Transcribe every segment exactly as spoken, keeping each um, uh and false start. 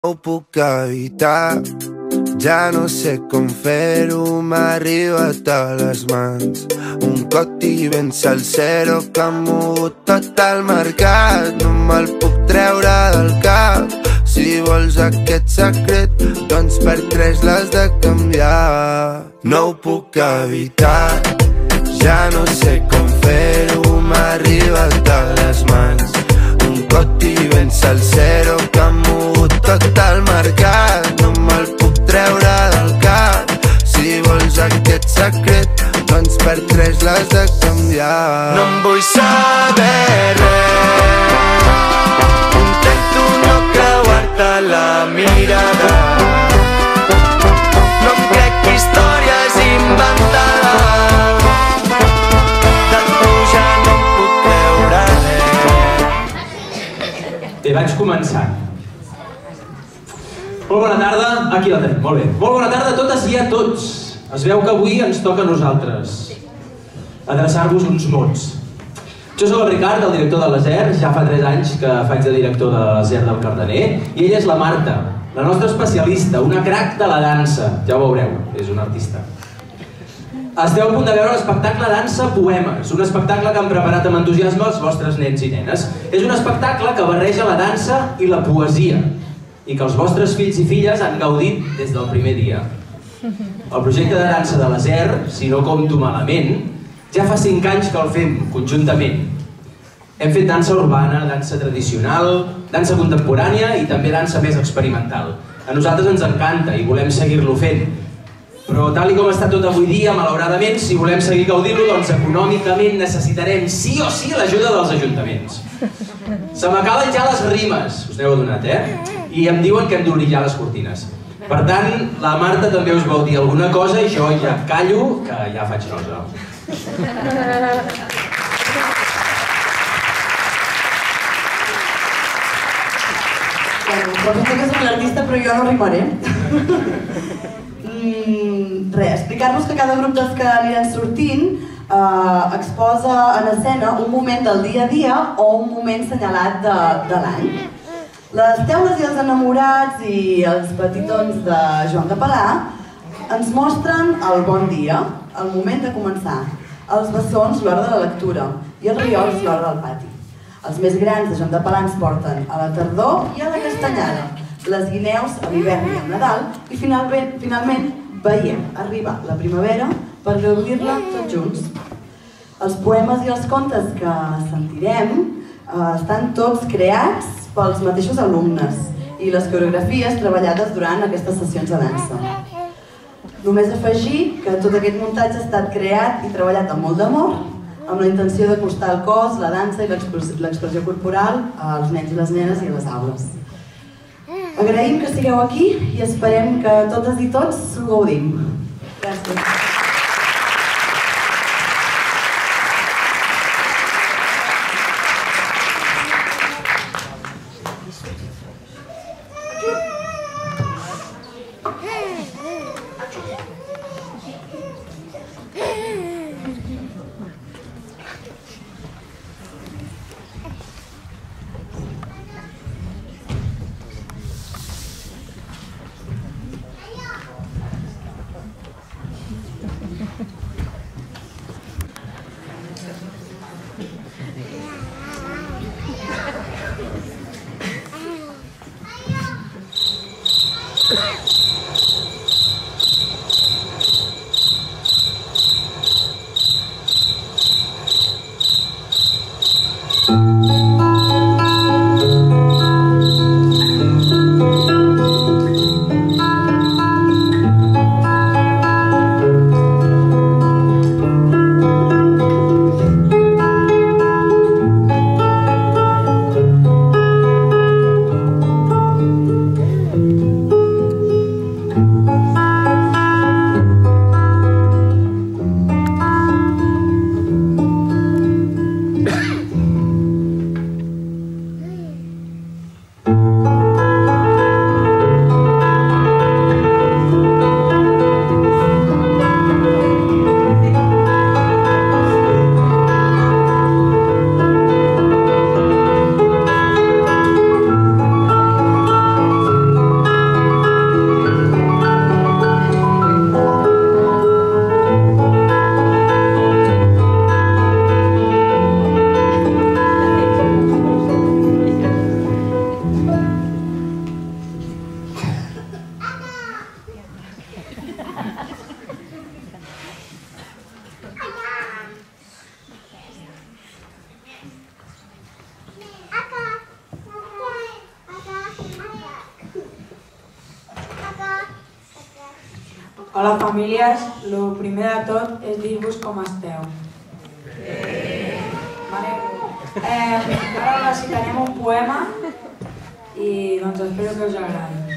ho puc evitar, ja no sé com fer-ho, m'ha arribat a les mans. Un coti ben salsero que ha mogut tot el mercat, no me'l puc treure del cap. Si vols aquest secret, doncs per tres l'has de canviar. No ho puc evitar, ja no sé com fer-ho, m'ha arribat a les mans. Un coti ben salsero que ha mogut tot el mercat, no me'l puc treure del cap. Si vols aquest secret, doncs per tres l'has de canviar. No em vull saber res, intento no creuar-te la mirada. No em crec històries inventades, de tu ja no em puc creure res. Bé, vaig començar. Molt bona tarda, aquí la tenim, molt bé. Molt bona tarda a totes i a tots. Es veu que avui ens toca a nosaltres adreçar-vos uns mots. Jo soc el Ricard, el director de l'Aser, ja fa tres anys que faig de director de l'Aser del Cardener, i ella és la Marta, la nostra especialista, una crac de la dansa. Ja ho veureu, és una artista. Esteu a punt de veure l'espectacle Dansa Poemes, un espectacle que han preparat amb entusiasme els vostres nens i nenes. És un espectacle que barreja la dansa i la poesia, i que els vostres fills i filles han gaudit des del primer dia. El projecte de dansa de l'Aser, si no compto malament, ja fa cinc anys que el fem conjuntament. Hem fet dansa urbana, dansa tradicional, dansa contemporània i també dansa més experimental. A nosaltres ens encanta i volem seguir-lo fent. Però tal com està tot avui dia, malauradament, si volem seguir gaudint-lo, doncs econòmicament necessitarem sí o sí l'ajuda dels ajuntaments. Se m'acaben ja les rimes, us n'heu adonat, eh? I em diuen que hem d'obrir ja les cortines. Per tant, la Marta també us vol dir alguna cosa i jo ja callo, que ja faig nosa. Bueno, suposo que soc l'artista, però jo no rimaré. mm, res, explicar-vos que cada grup dels que aniran sortint eh, exposa en escena un moment del dia a dia o un moment senyalat de, de l'any. Les teules i els enamorats i els petitons de Joan Capelà ens mostren el bon dia, el moment de començar, els bessons l'hora de la lectura i els riols l'hora del pati. Els més grans de Joan Capelà ens porten a la tardor i a la castanyada, les guineus a l'hivern i al Nadal i finalment, finalment veiem arribar la primavera per gaudir-la tots junts. Els poemes i els contes que sentirem eh, estan tots creats pels mateixos alumnes i les coreografies treballades durant aquestes sessions de dansa. Només afegir que tot aquest muntatge ha estat creat i treballat amb molt d'amor, amb la intenció d'acostar el cos, la dansa i l'expressió corporal als nens i les nenes i a les aules. Agraïm que sigueu aquí i esperem que totes i tots s'ho gaudim. Gràcies. Hola, famílies. El primer de tot és dir-vos com esteu. Ara recitarem un poema i doncs espero que us agradi.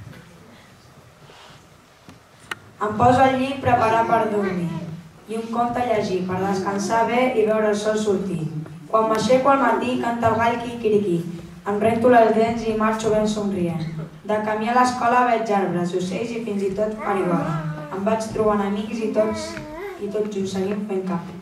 Em poso al llit preparat per dormir i un conte a llegir per descansar bé i veure el sol sortir. Quan m'aixeco al matí canta el gall quiquiriquí. Em rento les dents i marxo ben somrient. De camí a l'escola veig arbres, ocells i fins i tot farigola. Em vaig trobant amics i tots i tots junts seguim fent cafè.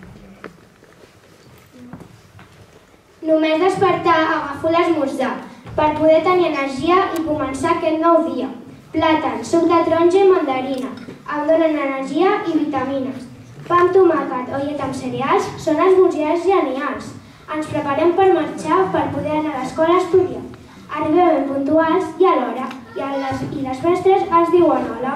Només despertar agafo l'esmorzar per poder tenir energia i començar aquest nou dia. Plàtan, suc de taronja i mandarina em donen energia i vitamines. Pa amb tomàquet o llet amb cereals són esmorzars genials. Ens preparem per marxar per poder anar a l'escola a estudiar. Arribem ben puntuals i a l'hora i, les, i les mestres ens diuen hola.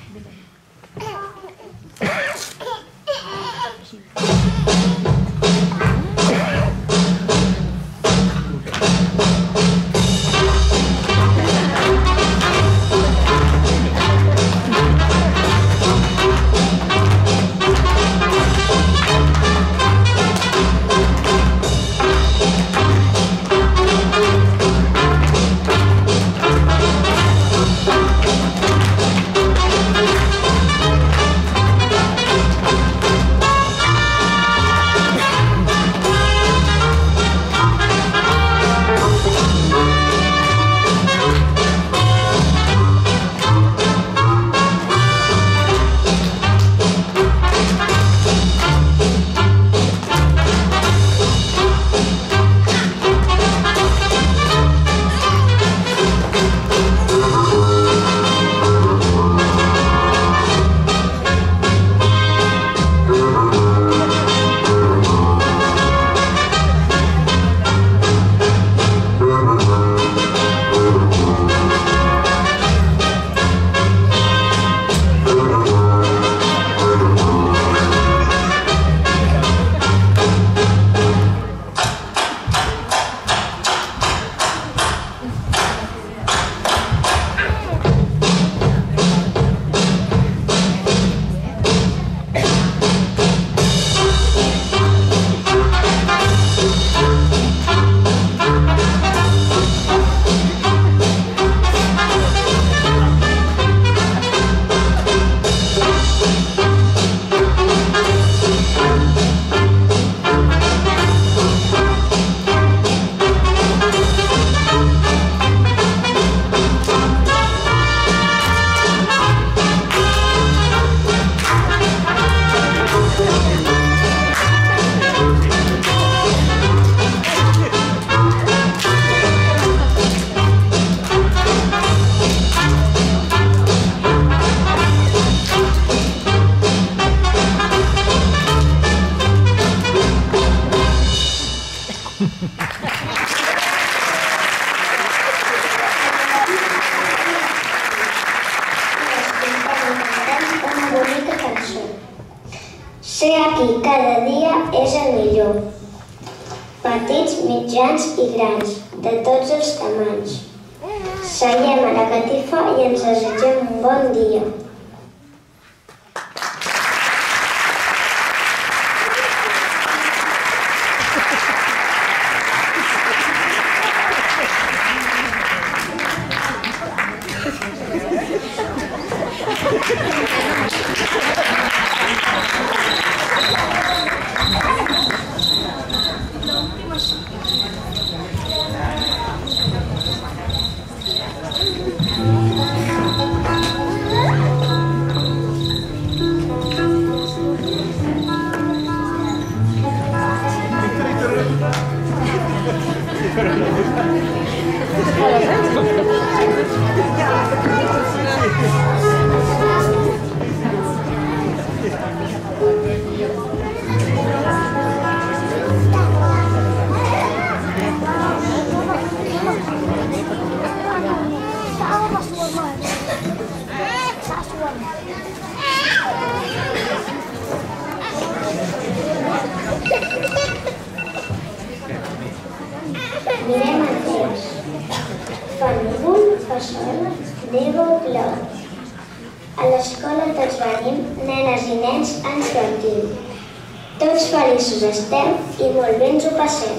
Ser aquí cada dia és el millor. Petits, mitjans i grans, de tots els tamanys. Seiem a la catifa i ens desitgem un bon dia. Mirem els déus. Fa núvol, fa sol, neva o plou. A l'escola tots venim, nenes i nens ens divertim. Tots feliços estem i molt bé ens ho passem.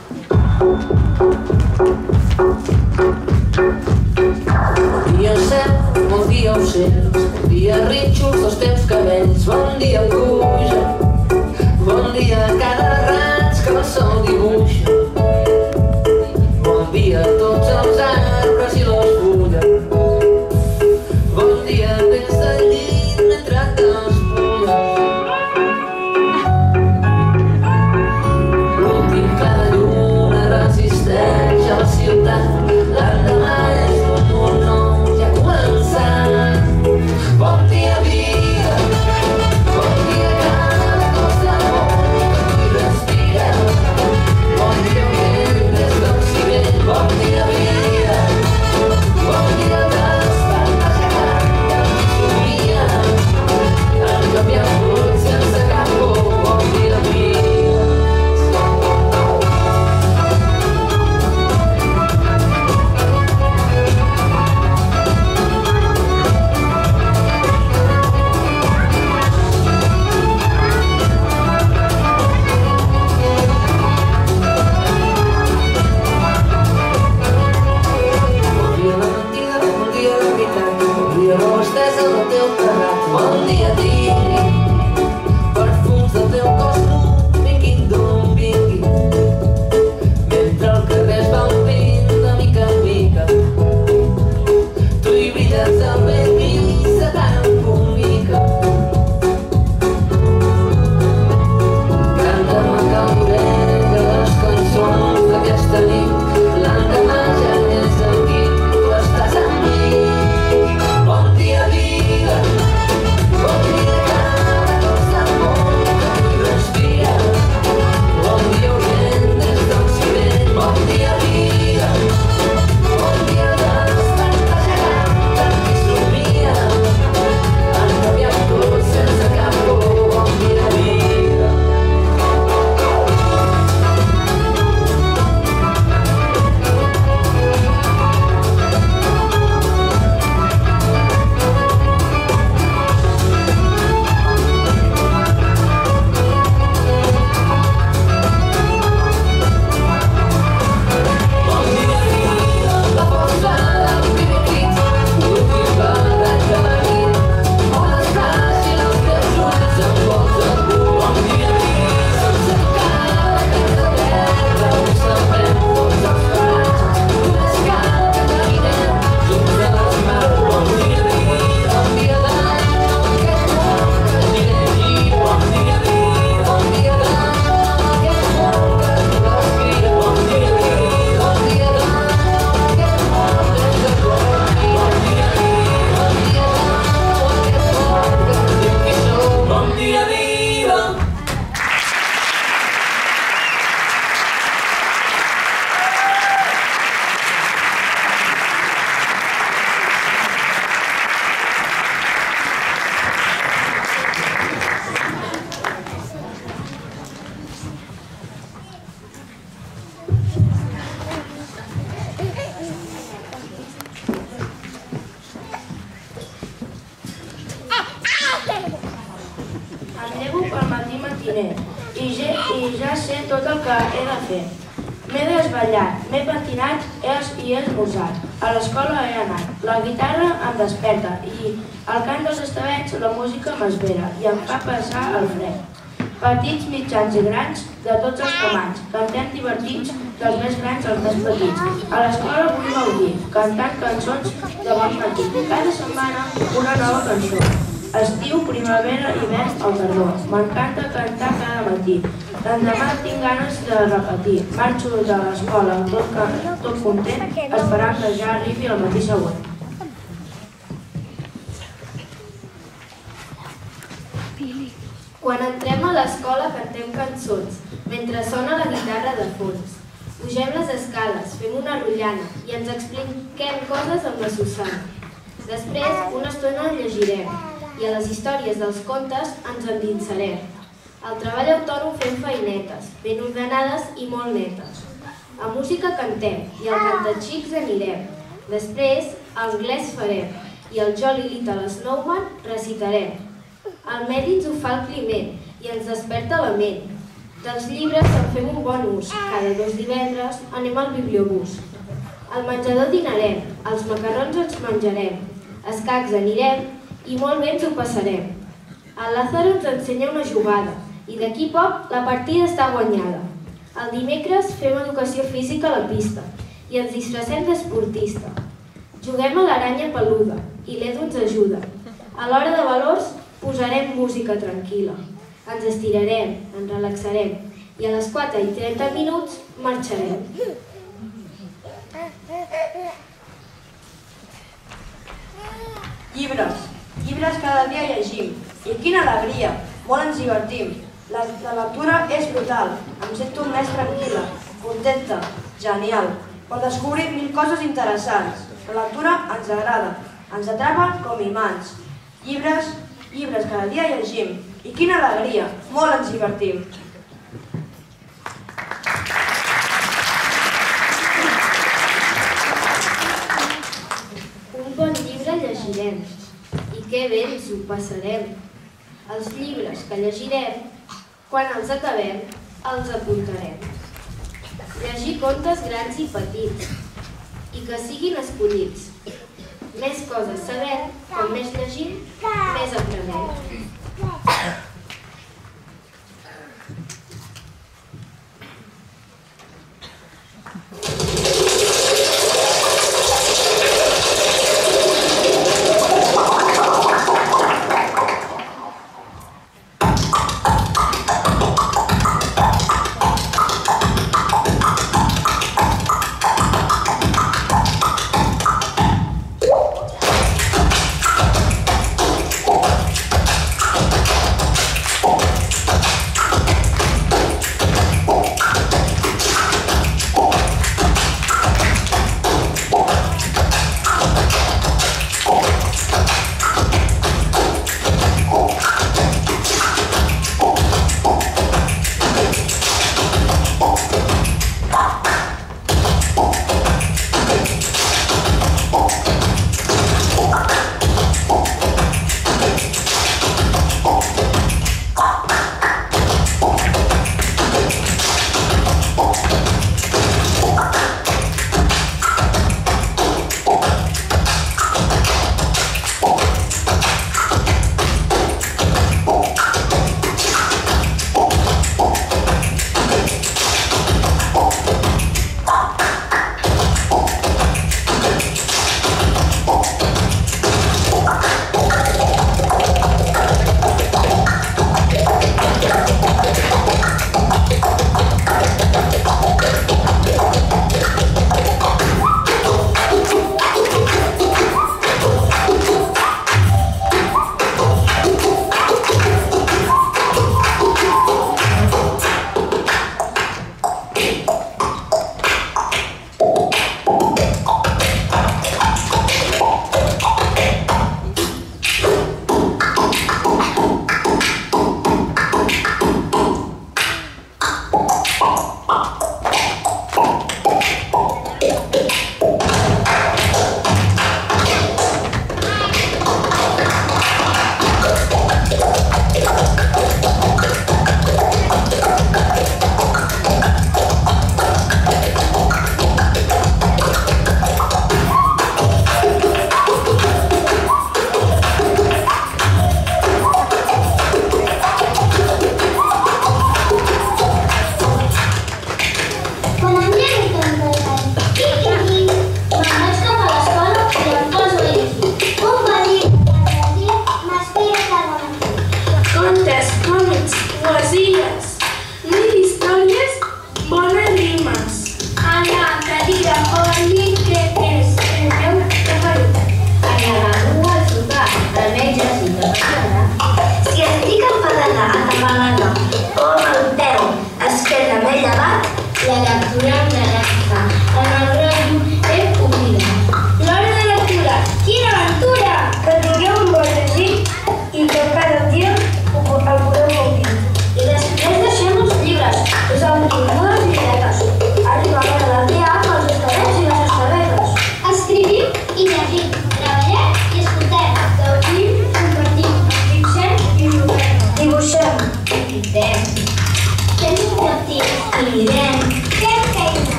Bon dia cel, bon dia ocells, bon dia rínxols dels teus cabells, bon dia pluja, bon dia cada raig que el sol dibuixa, bon dia a tots els arbres i les fulles, bon dia des del llit mentre t'espulles. L'últim clar de lluna resisteix a la ciutat, l'endemà és un món nou ja començat. Bon dia vida, bon dia cada cos del món que avui respira, bon dia vent des del ciment, bon dia vida, bon dia despertar gegant que ens somia, han canviat tot sense cap por, bon dia vida. Bon dia tingui, perfums del teu cos nu, vinguin d'on vingui, mentre el carrer es va omplint de mica en mica, tu hi brilles amb ben missa tan bonica. Canta'm a caloreta les cançons d'aquesta nit, l'endemà ja és aquí, tu estàs amb mi. Bon dia vida, bon dia cada cos del món que avui respira, bon dia orient des del ciment, bon dia vida, bon dia despertar gegant que qui somia, han canviat tot sense cap por, bon dia vida. Bon dia vida, la força del primer crit, l'últim barret de la nit, on es fràgil els teus ulls envolts de por. Bon dia vida, sense tocar la terra terra, observem tots els parats, una escala que caminem junts a les mans. Bon dia vida, bon dia d'any, aquest món que gira i gira. Bon dia vida, bon dia d'any, aquest món que tu respira. Bon dia vida, bon dia d'any, aquest món que ens acolli. Bon dia vida, bon dia d'any, aquest món que ens diu qui som. Bon dia vida. Em llevo pel matí matiner i ja, i ja sé tot el que he de fer. M'he desvetllat, m'he pentinat he es, i he esmorzat. A l'escola he anat. La guitarra em desperta i el cant dels estabets la música m'esvera i em fa passar el fred. Petits, mitjans i grans, de tots els tamanys, cantem divertits dels més grans als més petits. A l'escola vull gaudir, cantant cançons de bon matí. Cada setmana una nova cançó. Estiu, primavera, hivern o tardor. M'encanta cantar cada matí. L'endemà tinc ganes de repetir. Marxo de l'escola tot, tot content, esperant que ja arribi el matí següent. Quan entrem a l'escola cantem cançons, mentre sona la guitarra de fons. Pugem les escales, fem una rotllana i ens expliquem coses amb la Susana. Després, una estona llegirem i a les històries dels contes ens endinsarem. Al treball autònom fem feinetes, ben ordenades i molt netes. A música cantem i al cantaxics anirem. Després, anglès farem i el Jolly Little Snowman recitarem. El medi ens ho fa el Climent i ens desperta la ment. Dels llibres en fem un bon ús. Cada dos divendres anem al bibliobús. Al menjador dinarem, els macarrons ens menjarem, escacs anirem i molt bé ens ho passarem. El Lázaro ens ensenya una jugada i d'aquí poc la partida està guanyada. El dimecres fem educació física a la pista i ens disfressem d'esportista. Juguem a l'aranya peluda i l'Edu ens ajuda. A l'hora de valors posarem música tranquil·la. Ens estirarem, ens relaxarem i a les quatre i trenta minuts marxarem. Llibres. Llibres cada dia llegim. I quina alegria! Molt ens divertim. La, la lectura és brutal. Em sento més tranquil·la, contenta, genial. Per descobrir mil coses interessants. La lectura ens agrada, ens atrapa com imants. Llibres, llibres cada dia llegim. I quina alegria! Molt ens divertim. Un bon llibre llegirem i que bé ens ho passarem. Els llibres que llegirem, quan els acabem, els apuntarem. Llegir contes grans i petits i que siguin escollits. Més coses sabem, com més llegim, més aprenem.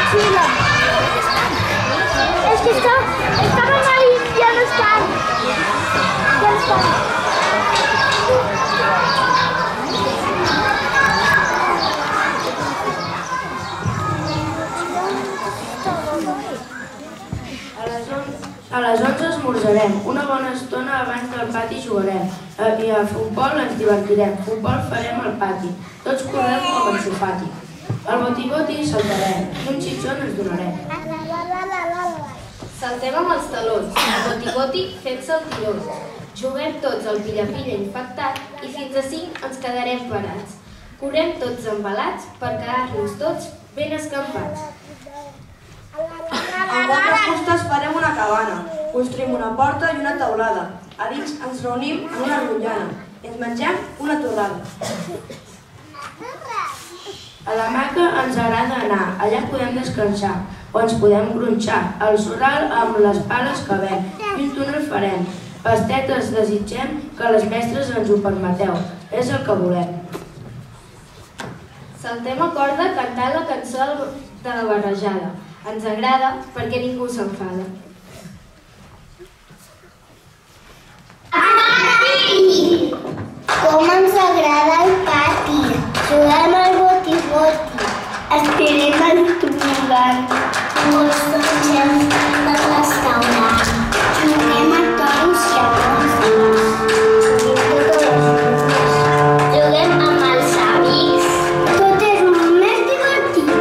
motxilla. És que està, estaven ahí i ja no estan. Ja no estan. A les onze esmorzarem, una bona estona abans del pati jugarem, i a futbol ens divertirem, futbol farem al pati, tots correm com en sofati. Al boti-boti saltarem, i un xitxon ens donarem. Saltem amb els talons, al boti-boti fem saltirons. Juguem tots al pilla-pilla infectat i fins a cinc ens quedarem parats. Correm tots embalats per quedar-nos tots ben escampats. Amb quatre fustes farem una cabana, construïm una porta i una teulada. A dins ens reunim en una rotllana i ens mengem una torrada. A la Maca ens agrada anar, allà podem descansar o ens podem gronxar. Al Soral amb les pales cavem i un túnel farem. Pastetes desitgem que les mestres ens ho permeteu, és el que volem. Saltem a corda cantant la cançó de la barrejada. Ens agrada perquè ningú s'enfada. Pati! Com ens agrada el pati! Juguem al boti-boti, estirem el tobogan, ens mengem de restaurant, juguem a toros i a juguem amb els amics. Tot és molt més divertit.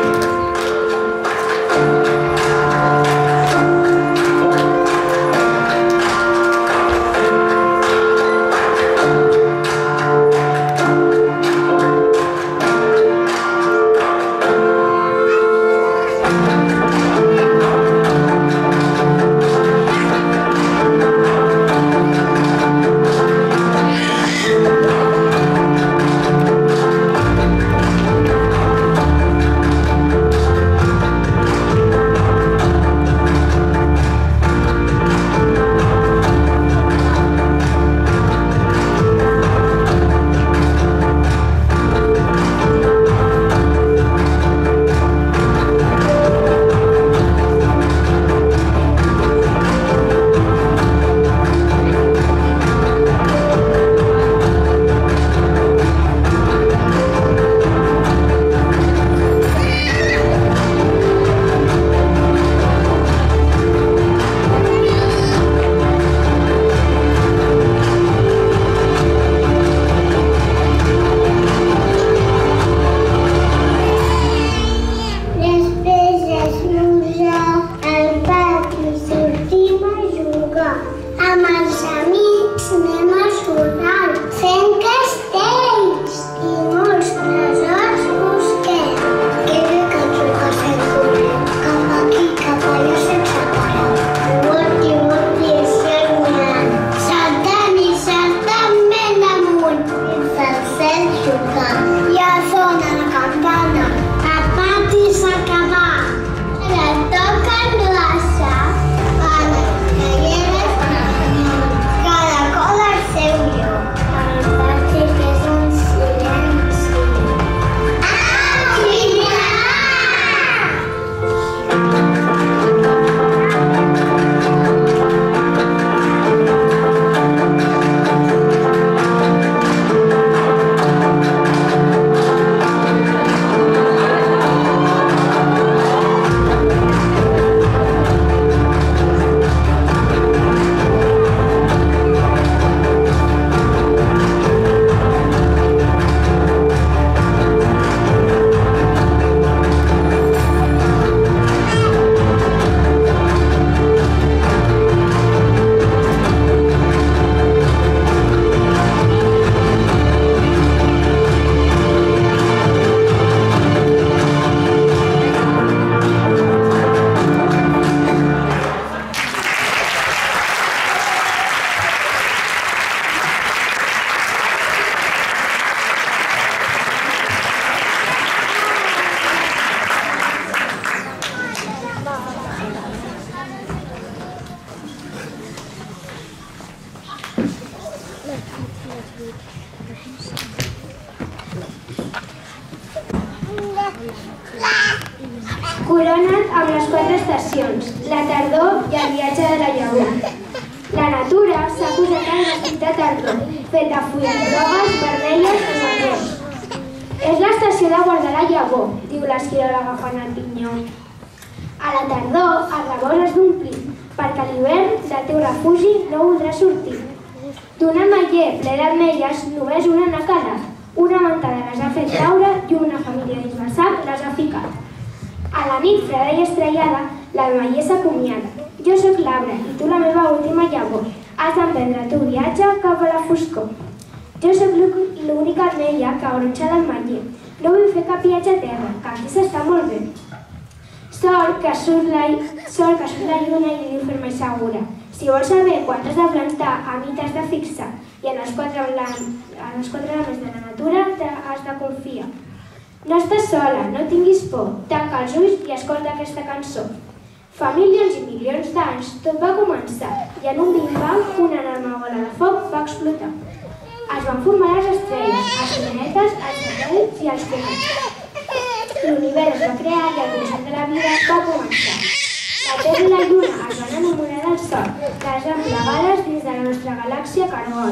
Corona't amb les quatre estacions, la tardor i el viatge de la llavor. La natura s'ha posat al vestit de tardor, fet de fulles grogues, vermelles i marrons. És l'estació de guardar la llavor, diu l'esquirol agafant el pinyó. A la tardor, el rebost has d'omplir, perquè a l'hivern del teu refugi no voldrà sortir. D'un ametller ple d'ametlles, només una n'ha quedat. Una mentada les ha fet caure i una família dins del sac les ha ficat. A la nit freda i estrellada, l'ametller s'acomiada. Jo sóc l'arbre i tu la meva última llavor. Has d'emprendre el teu viatge cap a la foscor. Jo sóc l'única ametlla que gronxa l'ametller. No vull fer cap viatge a terra, que aquí s'està molt bé. Sort que surt la, sort que surt la lluna i diu fer-me segura. Si vols saber quan t'has de plantar, a mi t'has de fixar. I en els quatre elements de la natura has de confiar. No estàs sola, no tinguis por. Tanca els ulls i escolta aquesta cançó. Fa milions i milions d'anys tot va començar i en un Big Bang una enorme bola de foc va explotar. Es van formar les estrelles, els planetes, els satèl·lits i els comets. L'univers es va crear i el consum de la vida va començar. La Terra i la Lluna es van enamorar del Sol, que es van plegades dins de la nostra galàxia Cargol.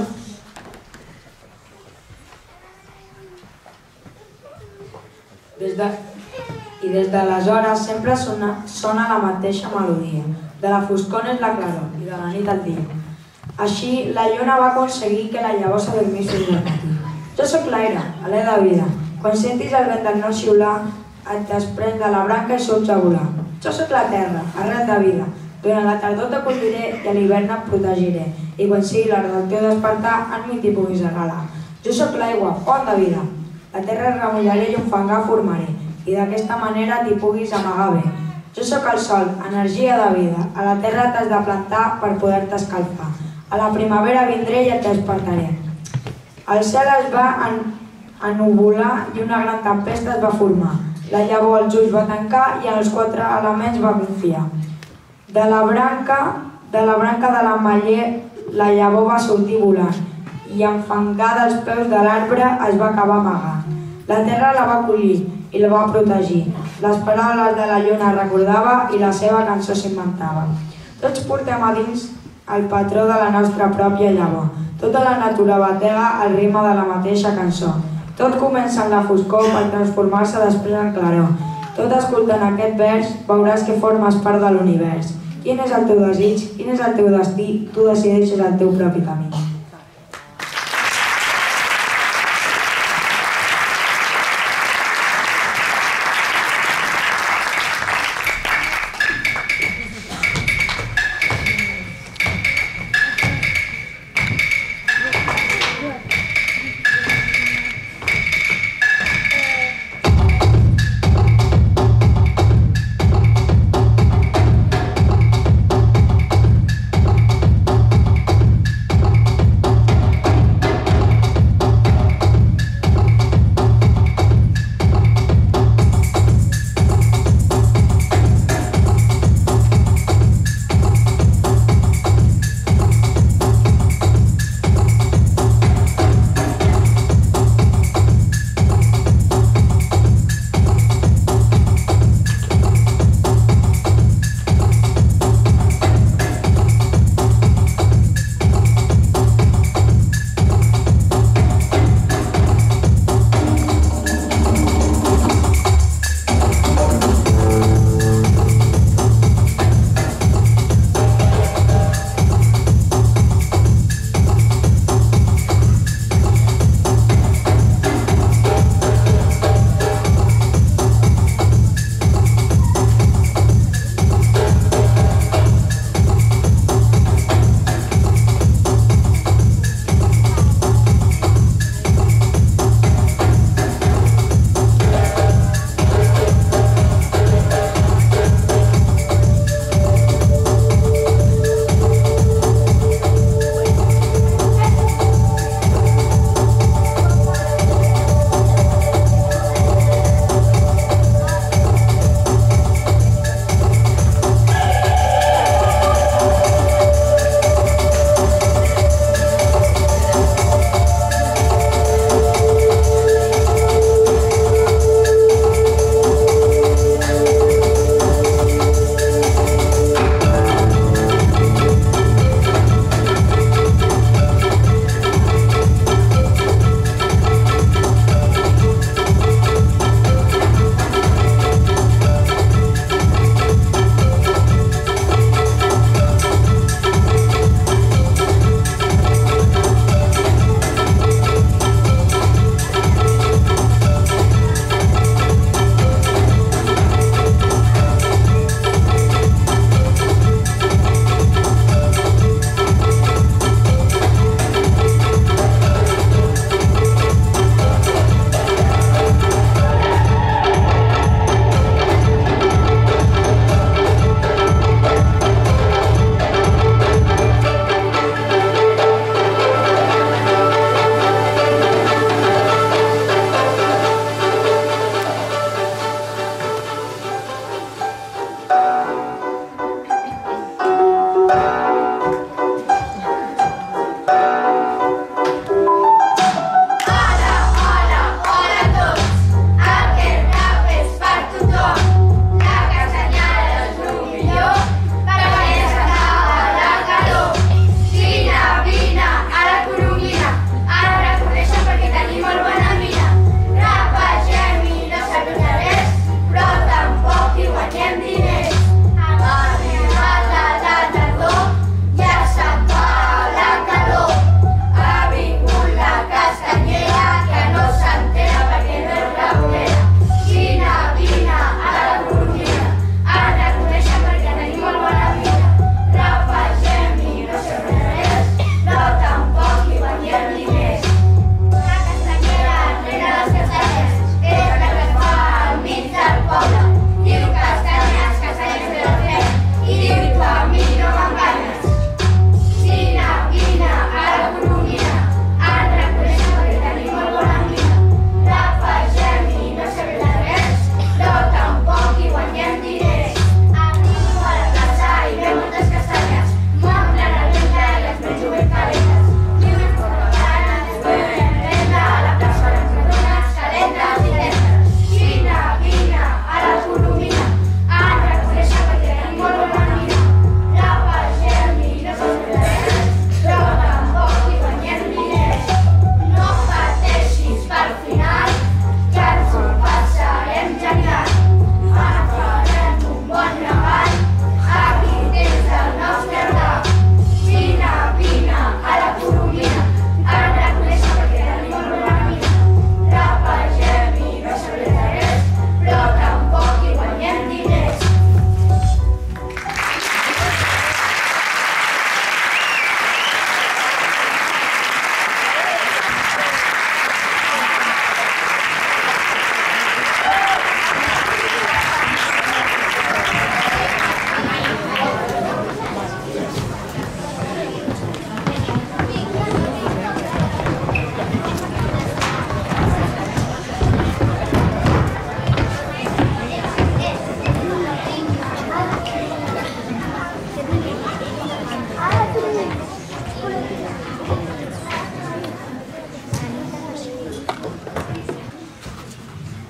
Des de... I des d'aleshores sempre sona, sona la mateixa melodia. De la foscor és la claror i de la nit el dia. Així, la lluna va aconseguir que la llavor s'adormís fins al matí. Jo sóc l'aire, alè de vida. Quan sentis el vent del nord xiular, et desprens de la branca i surts a volar. Jo sóc la terra, arrel de vida. Durant la tardor t'acolliré i a l'hivern et protegiré. I quan sigui l'hora del teu despertar, en mi t'hi puguis arrelar. Jo sóc l'aigua, font de vida. La terra es remullaré i un fangar formaré. I d'aquesta manera t'hi puguis amagar bé. Jo sóc el sol, energia de vida. A la terra t'has de plantar per poder-te escalfar. A la primavera vindré i et despertaré. El cel es va en... ennuvolar i una gran tempesta es va formar. La llavor els ulls va tancar i en els quatre elements va confiar. De la branca de la branca de l'ametller la llavor va sortir volant i enfangada als peus de l'arbre es va acabar amagant. La terra la va collir i la va protegir. Les paraules de la lluna recordava i la seva cançó s'inventava. Tots portem a dins el patró de la nostra pròpia llavor. Tota la natura batega el ritme de la mateixa cançó. Tot comença en la foscor per transformar-se després en claror. Tot escoltant aquest vers veuràs que formes part de l'univers. Quin és el teu desig? Quin és el teu destí? Tu decideixes el teu propi camí.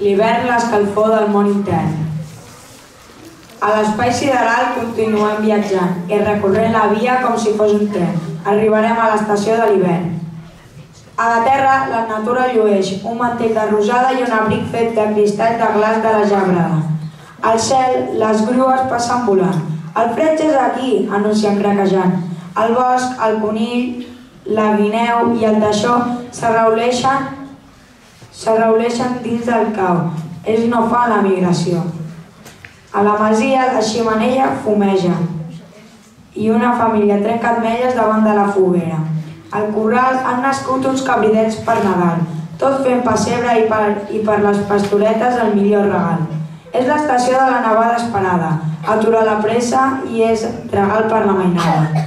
l'hivern l'escalfor del món intern. A l'espai sideral continuem viatjant i recorrent la via com si fos un tren. Arribarem a l'estació de l'hivern. A la terra, la natura llueix un mantell de rosada i un abric fet de cristall de glaç de la gebrada. Al cel, les grues passen volant. El fred és aquí, anuncien craquejant. El bosc, el conill, la guineu i el daixò s'arrauleixen s'arrauleixen dins del cau. Ells no fan la migració. A la masia, la xemeneia fumeja i una família trenca ametlles davant de la foguera. Al corral han nascut uns cabridets per Nadal, tot fent pessebre i per, i per les pastoretes el millor regal. És l'estació de la nevada esperada, aturar la pressa i és regal per la mainada.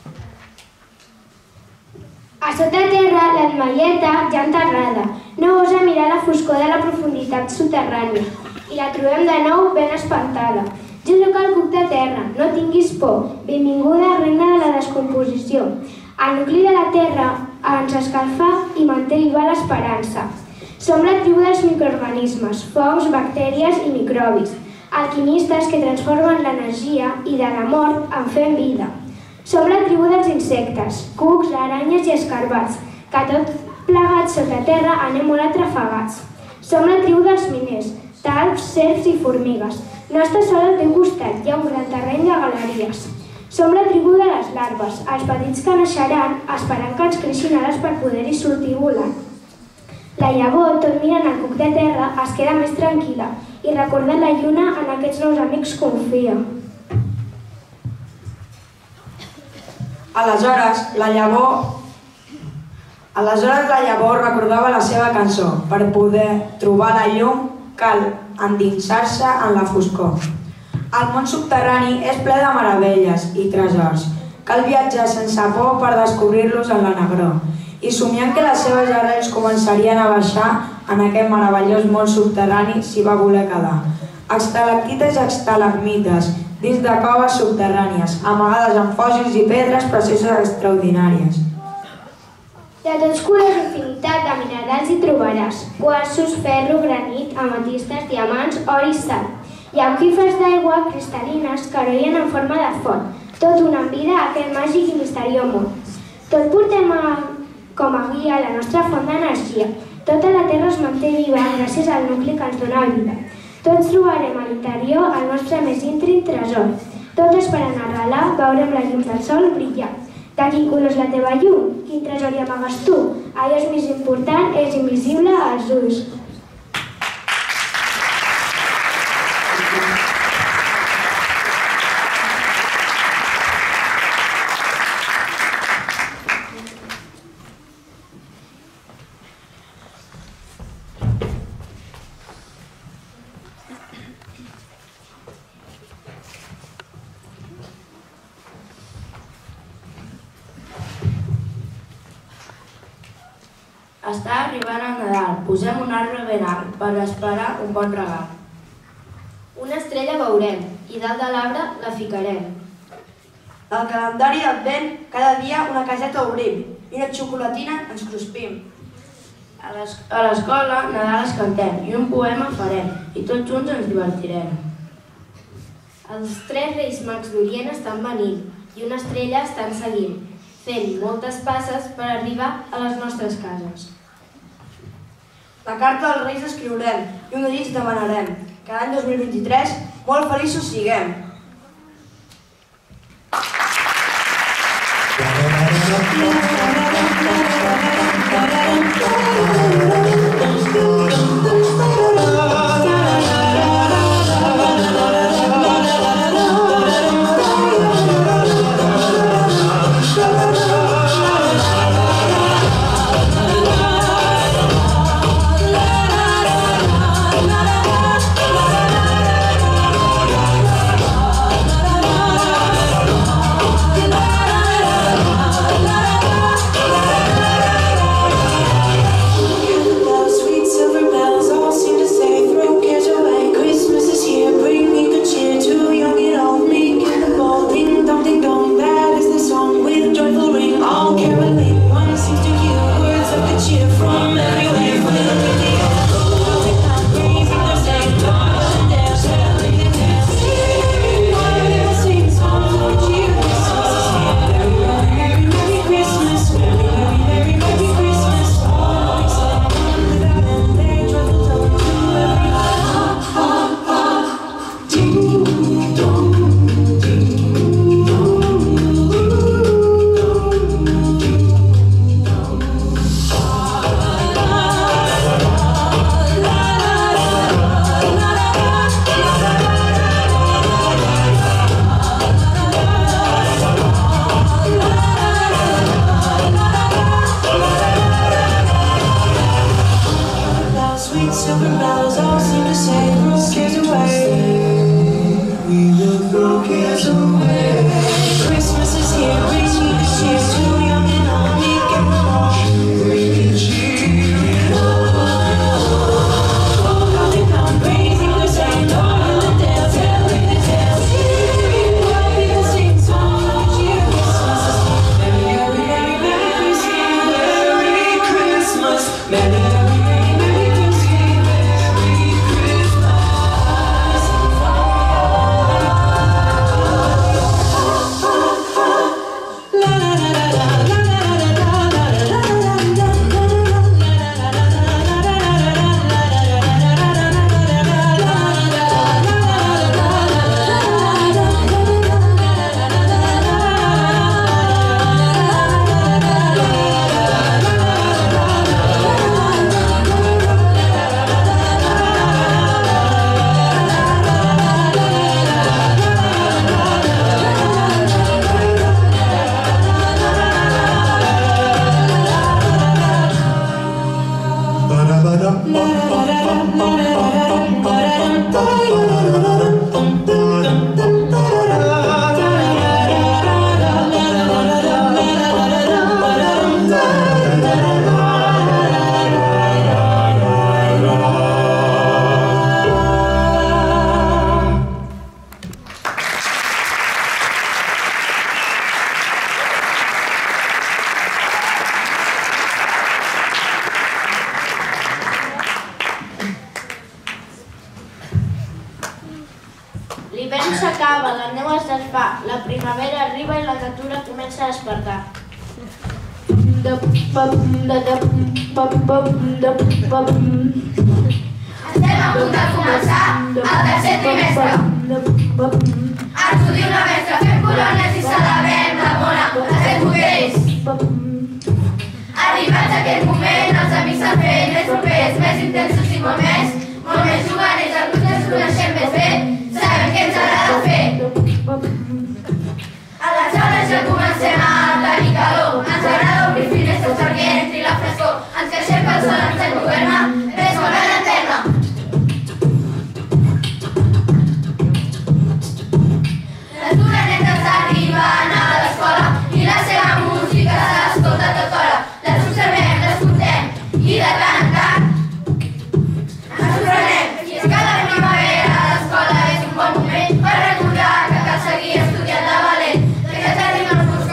A sota terra, l'Anmaieta, ja enterrada, no osa mirar la foscor de la profunditat soterrània i la trobem de nou ben espantada. Jo soc el cuc de terra, no tinguis por, benvinguda reina de la descomposició. El nucli de la terra ens escalfa i manté viva l'esperança. Som la tribu dels microorganismes, fongs, bactèries i microbis, alquimistes que transformen l'energia i de la mort en fem vida. Som la tribu dels insectes, cucs, aranyes i escarbats, que tot plegats sota terra anem molt atrafegats. Som la tribu dels miners, talps, serps i formigues. No estàs sol al teu costat, hi ha un gran terreny de galeries. Som la tribu de les larves, els petits que naixeran esperant que ens creixin ales per poder-hi sortir volant. La llavor, tot mirant el cuc de terra, es queda més tranquil·la i recordant la lluna en aquests nous amics confia. Aleshores, la llavor... Aleshores la llavor recordava la seva cançó. Per poder trobar la llum cal endinsar-se en la foscor. El món subterrani és ple de meravelles i tresors. Cal viatjar sense por per descobrir-los en la negror. I somiant que les seves arrels començarien a baixar en aquest meravellós món subterrani s'hi va voler quedar. Estalactites i estalagmites, dins de coves subterrànies, amagades amb fòssils i pedres precioses extraordinàries. De tots colors infinitat de minerals hi trobaràs, quarsos, ferro, granit, ametistes, diamants, or i sal. Hi ha aqüífers d'aigua cristal·lines que arollen en forma de font, tot donant vida a aquest màgic i misteriós món. Tot portem a, com a guia la nostra font d'energia. Tota la Terra es manté viva gràcies al nucli que ens dona vida. Tots trobarem a l'interior el nostre més íntim tresor. Tot esperant arrelar, veurem la llum del sol brillar. De quin color és la teva llum? Quin tresor hi amagues tu? Allò és més important, és invisible als ulls. Està arribant el Nadal, posem un arbre ben alt per esperar un bon regal. Una estrella veurem i dalt de l'arbre la ficarem. Al calendari d'Advent, cada dia una caseta obrim i una xocolatina ens cruspim. A l'escola Nadal es cantem i un poema farem i tots junts ens divertirem. Els tres reis mags d'Orient estan venint i una estrella estan seguint, fent moltes passes per arribar a les nostres cases. La carta dels Reis escriurem i un desig demanarem, que l'any dos mil vint-i-tres molt feliços siguem. L'hivern s'acaba, la neu es desfà, la primavera arriba i la natura comença a despertar. Estem a punt de començar el tercer trimestre. Ens ho diu la mestra, fem colònies i celebrem la bona, estem contents. Arribats a aquest moment, els amics s'han fet més propers, més intensos i molt més, molt més juganers, alguns ens coneixem més bé, sabem què ens agrada fer. A les aules ja comencem a tenir calor, ens agrada obrir finestres perquè entri la frescor, ens queixem que el sol ens enlluerna, més bona lanterna. Les durenetes arriben a l'escola i la seva música s'escolta tota hora. Les observem, les escoltem i de tant en tant ens sorprenem. I és que la primavera a l'escola és un bon moment per recordar que cal seguir estudiant de valent, que ja tenim els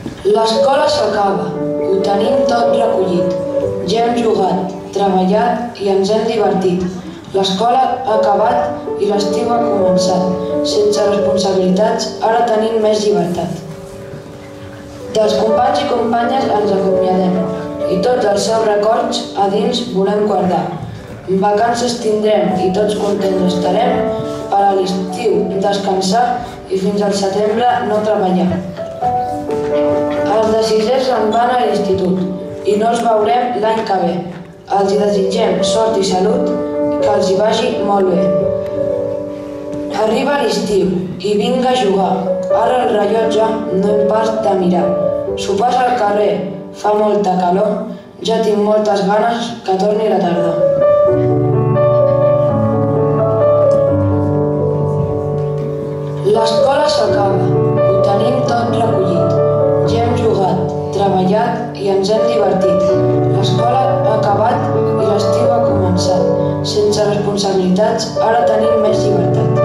L'escola s'acaba, ho tenim tot recollit. Ja hem jugat, treballat i ens hem divertit. L'escola ha acabat i l'estiu ha començat. Sense responsabilitats, ara tenim més llibertat. Dels companys i companyes ens acomiadem i tots els seus records a dins volem guardar. En vacances tindrem i tots contents estarem per a l'estiu descansar i fins al setembre no treballar. Els de sisè se'n van a l'institut i no els veurem l'any que ve. Els hi desitgem sort i salut i que els hi vagi molt bé. Arriba l'estiu i vinga a jugar. Ara el rellotge no hem pas de mirar. Sopars al carrer, fa molta calor, ja tinc moltes ganes que torni la tardor. L'escola s'acaba, ho tenim tot recollit. Ja hem jugat, treballat i ens hem divertit. L'escola ha acabat i l'estiu ha començat. Sense responsabilitats, ara tenim més llibertat.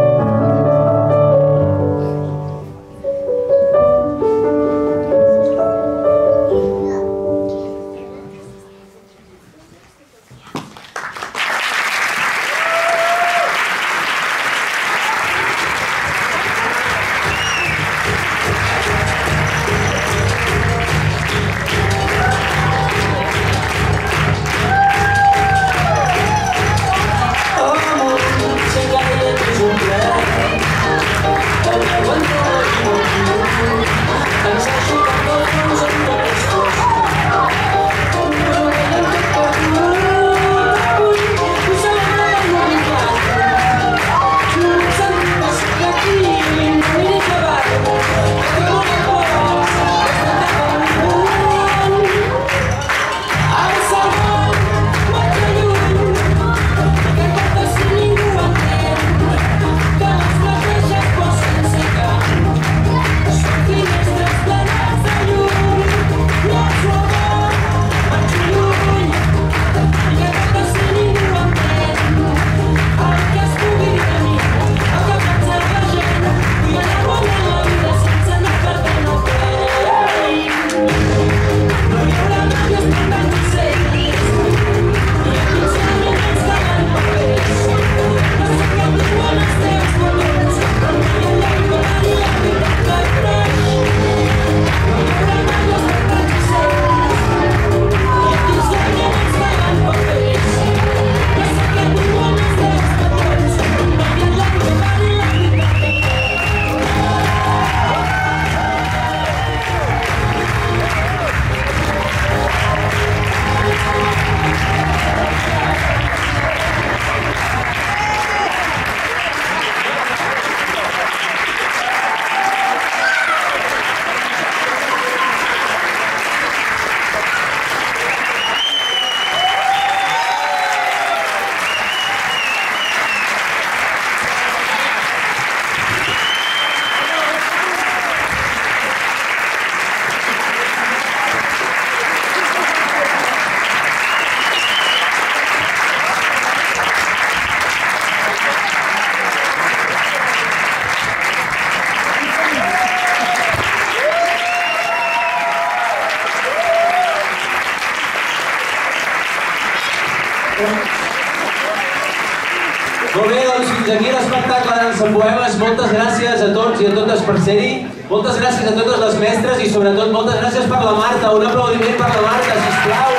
Molt bé, doncs fins aquí l'espectacle de dansa en poemes. Moltes gràcies a tots i a totes per ser-hi. Moltes gràcies a totes les mestres i sobretot moltes gràcies per la Marta. Un aplaudiment per la Marta, sisplau.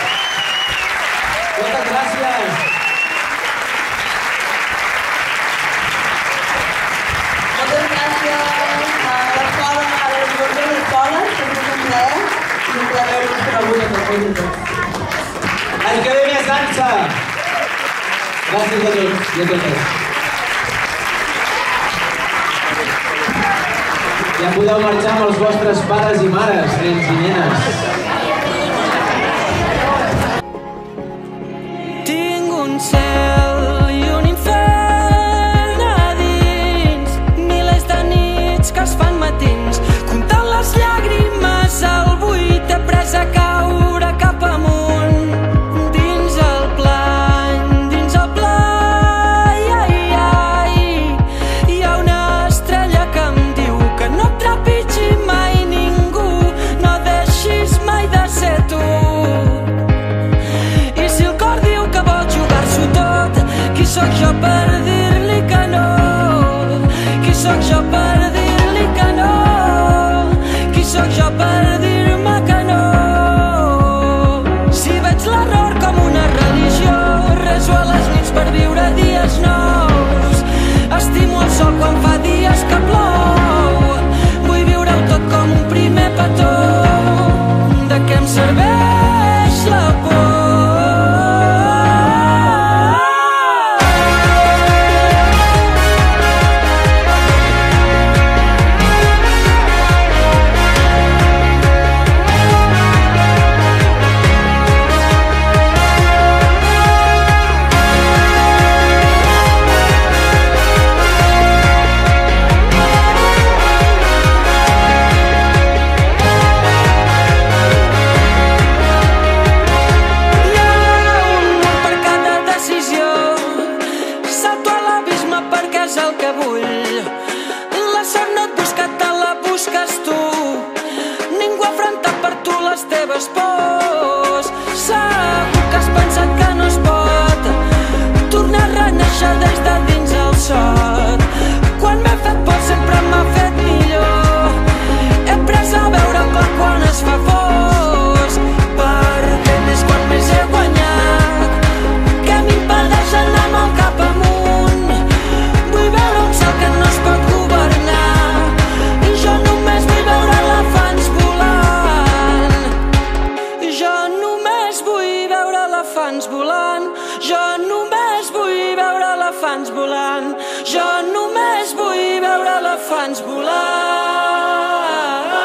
Moltes gràcies. Moltes gràcies a l'escola, a les dues escoles, que és un plaer, i un plaer haver-vos conegut a tots i tots. L'any que ve més dansa. Gràcies a tots i a totes. Ja podeu marxar amb els vostres pares i mares, nens i nenes. Tinc un cel i un infern a dins, milers de nits que es fan matins, comptant les llàgrimes al buit, he pres a caure cap amunt, dins el plany, dins el pla, ai, ai, ai, hi ha una estrella que em diu que no trepitgi mai ningú. seves pors. Segur que has pensat que no es pot tornar a renéixer des de dins el sot. Quan m'he fet por sempre m'ha fet millor. He après a veure clar quan es fa fos, perquè més quan més he guanyat, que m'impedeix anar amb el cap amunt. Vull veure un cel que no es pot governar, i jo només vull veure elefants volant. I jo només vull veure elefants volant. Jo només vull veure elefants volant. Jo només vull veure elefants volant.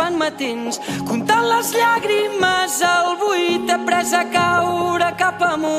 Comptant les llàgrimes al buit, he après a caure cap amunt.